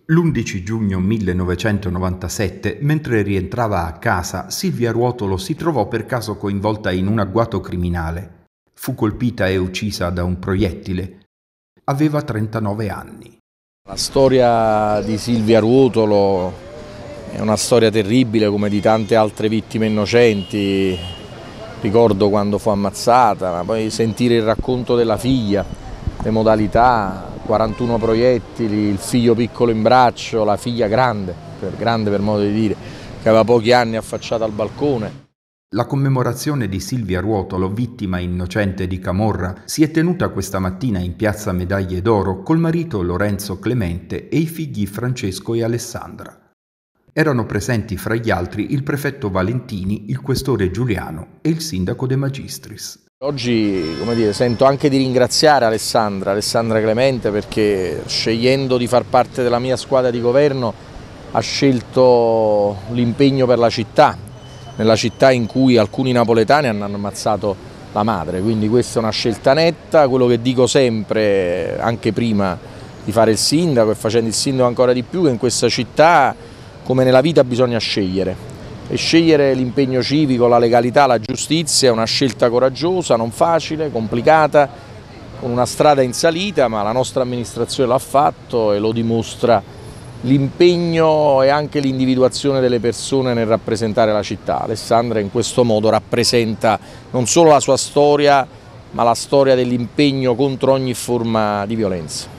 L'11 giugno 1997, mentre rientrava a casa, Silvia Ruotolo si trovò per caso coinvolta in un agguato criminale. Fu colpita e uccisa da un proiettile. Aveva 39 anni. La storia di Silvia Ruotolo è una storia terribile, come di tante altre vittime innocenti. Ricordo quando fu ammazzata, ma poi sentire il racconto della figlia, le modalità, 41 proiettili, il figlio piccolo in braccio, la figlia grande per modo di dire, che aveva pochi anni, affacciata al balcone. La commemorazione di Silvia Ruotolo, vittima innocente di camorra, si è tenuta questa mattina in piazza Medaglie d'Oro col marito Lorenzo Clemente e i figli Francesco e Alessandra. Erano presenti fra gli altri il prefetto Valentini, il questore Giuliano e il sindaco De Magistris. Oggi, sento anche di ringraziare Alessandra Clemente, perché scegliendo di far parte della mia squadra di governo ha scelto l'impegno per la città, nella città in cui alcuni napoletani hanno ammazzato la madre, quindi questa è una scelta netta. Quello che dico sempre, anche prima di fare il sindaco e facendo il sindaco ancora di più, che in questa città, come nella vita, bisogna scegliere. E scegliere l'impegno civico, la legalità, la giustizia è una scelta coraggiosa, non facile, complicata, con una strada in salita, ma la nostra amministrazione l'ha fatto e lo dimostra l'impegno e anche l'individuazione delle persone nel rappresentare la città. Alessandra in questo modo rappresenta non solo la sua storia, ma la storia dell'impegno contro ogni forma di violenza.